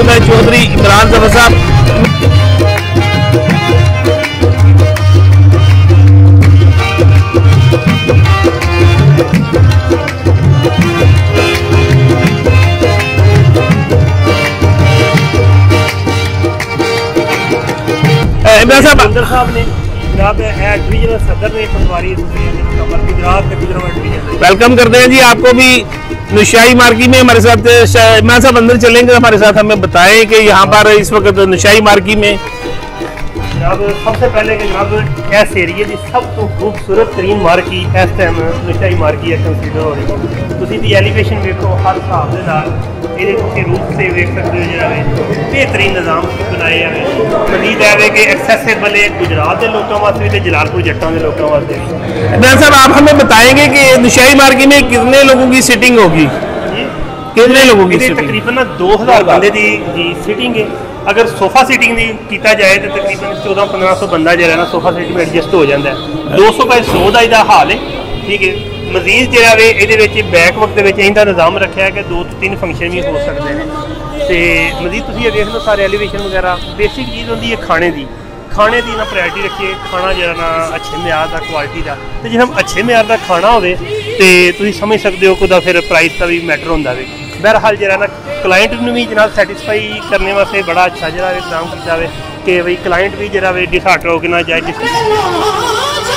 मौजूद है चौधरी इमरान जफर साहब। इमरान साहब ने जनाब डिवीजनल सदर ने पटवारी गुजरात के डिवीजन वेलकम करते हैं जी आपको भी नौशाही मार्केट में हमारे साथ। इमरान साहब अंदर चलेंगे हमारे साथ, हमें बताएं कि यहाँ पर इस वक्त नौशाही मार्केट में जनाब सबसे पहले कि जनाब इस एरिए की सब तो खूबसूरत तरीन मार्केट इस टाइम नौशाही मार्केट है कंसीडर हो रही है। तुसीं दी एलिवेशन देखो हर हिसाब के नाल ये रूप से देख सकते हो जो बेहतरीन निज़ाम बनाए हैं। मजीद है कि एक्सेसिबल है गुजरात के लोगों वास्ते भी जलालपुर जट्टां के लोगों वास्ते। इमरान साहब आप हमें बताएंगे कि नौशाही मार्केट में कितने लोगों की सीटिंग होगी? कितने लोगों की? तकरीबन 2000 बंदे की सीटिंग है। अगर सोफा सीटिंग की किया जाए तो तकरीबन 1400-1500 बंदा जो है ना सोफा सीट में एडजस्ट हो जाता है। 200 बाय 100 का इसका हाल है, ठीक है। मजीद जो है ये बैक वक्त इनका निज़ाम रखा है कि 2 to 3 फंक्शन भी हो सकते हैं। तो मजीद तुम ये देख लो सारे एलिवेशन वगैरह बेसिक चीज़ होती है खाने की ना प्रायोरिटी रखिए। खाना जो ना अच्छे म्यार का क्वालिटी का, तो जो हम अच्छे म्यार का खाना हो तो समझ सकते हो कि फिर प्राइस का भी मैटर होता है। बहरहाल जो ना क्लाइंट भी जनाब सैटिस्फाई करने वास्ते बड़ा अच्छा जो इंतजाम किया है कि भाई क्लाइंट भी जो डिसहार्ट हो के ना जाए।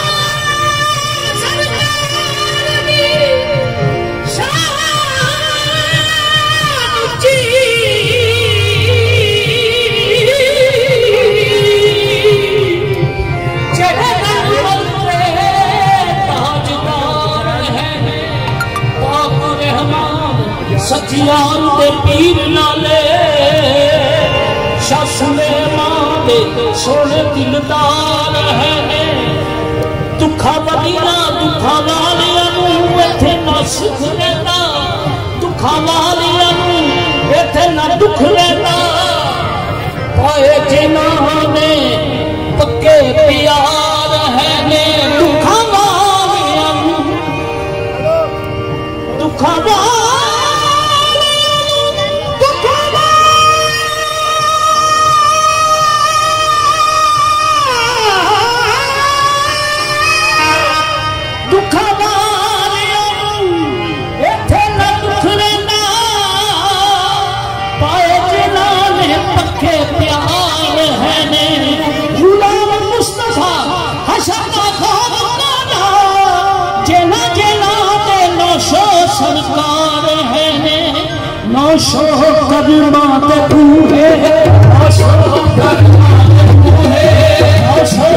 सचियान दे पीर नाले शाह सुलेमान दे सोने दिलदार है। दुखा वालिया दुखा वालिया इत्थे ना सुख रहता, दुखा वालिया इत्थे ना दुख रहता। पाए जिन्हां ने पक्के प्यार है ने दुखा वालिया दुखा सरकार है नौशो कदमा ते बूहे नौशो कदमा ते बूहे नौशो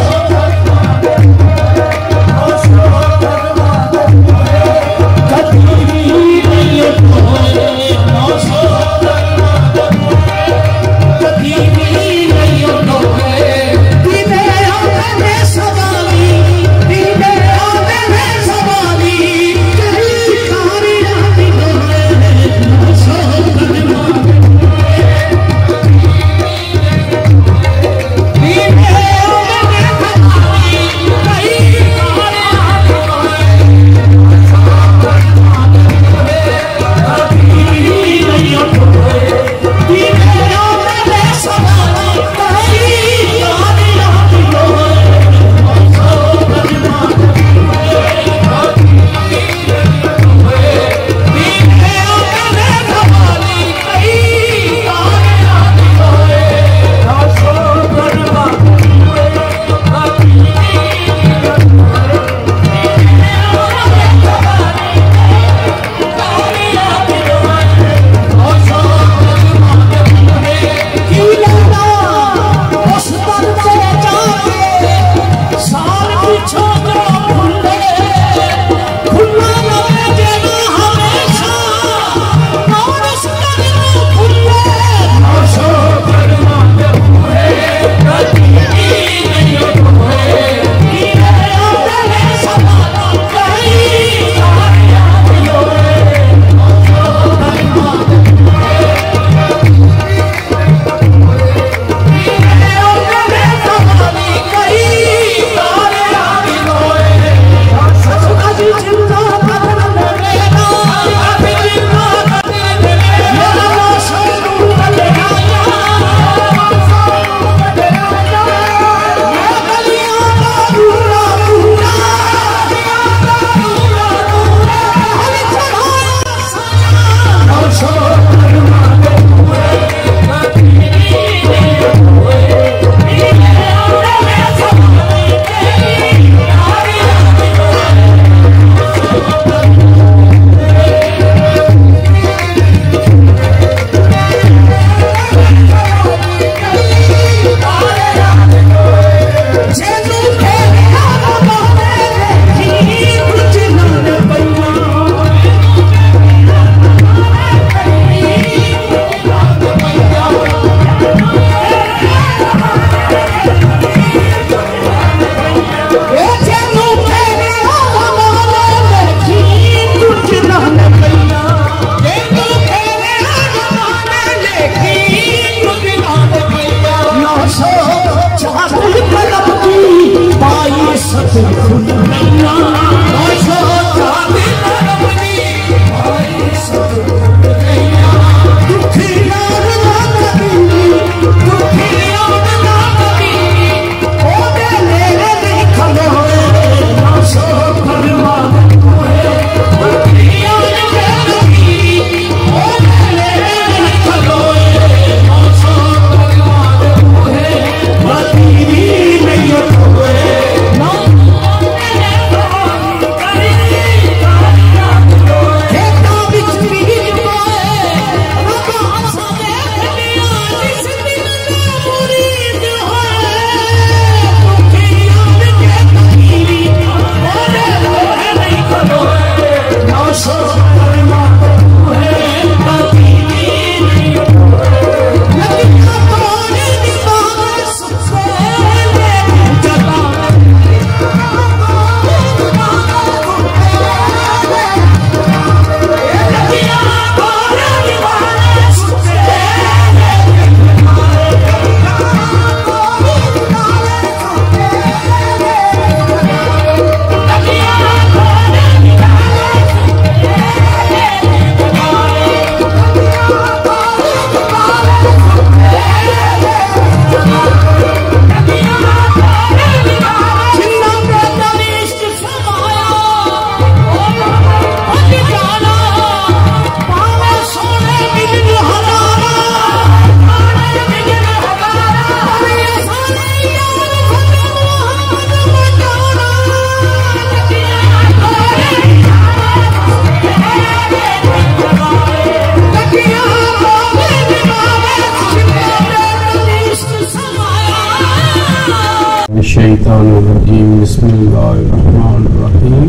बिस्मिल्लाहिर्रहमानिर्रहीम।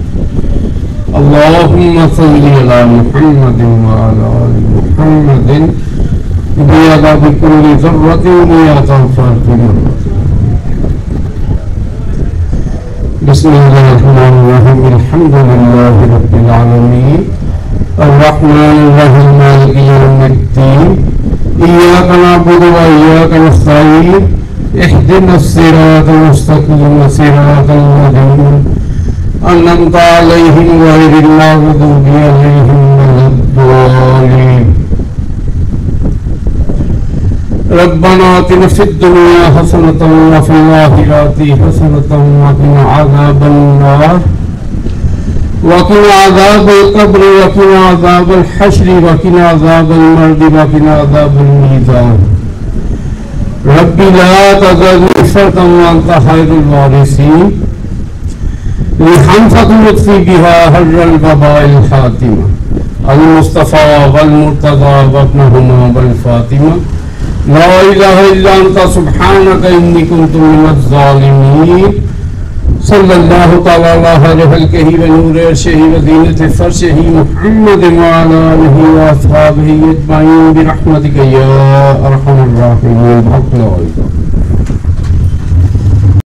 अल्लाहुम्मा सल्लि अला मुहम्मदिन व अला आलि मुहम्मदिन बिअदा बिकुल्लि ज़र्रतिन मिअता फ़ातिमा। बिस्मिल्लाहिर्रहमानिर्रहीम। अल्हम्दुलिल्लाहि रब्बिल आलमीन अर्रहमानिर्रहीम मालिकि यौमिद्दीन इय्याका नअबुदु व इय्याका नस्तईन इहदिनस सिरातल मुस्तकीम सिरातल लज़ीना अन्अमता अलैहिम गैरिल मग़दूबि अलैहिम वलद्दालीन। रब्बना आतिना फिद दुनिया हसनतन व फिल आखिरति हसनतन व क़िना अज़ाबन नार व क़िना अज़ाबल क़ब्र व क़िना अज़ाबल हश्र व क़िना अज़ाबल मर्द व क़िना अज़ाबल मीज़ान। रब्बी ला तज़रनी फ़र्दन व अंत खैरुल वारिसीन लिहम्सतु लुत्फ़ी बिहा हर्रल वबाइल ख़ातिमा अल मुस्तफ़ा वल मुर्तज़ा वब्नहुमा वल फ़ातिमा ला इलाहा इल्ला अंता सुब्हानका इन्नी कुन्तु मिनज़ ज़ालिमीन। सल्लल्लाहु तआला अला खैरिही व नूरि अर्शिही व ज़ीनति फ़र्शिही मुहम्मद व अला आलिही व अस्हाबिही अजमईन बिरहमतिका या अरहमर राहिमीन।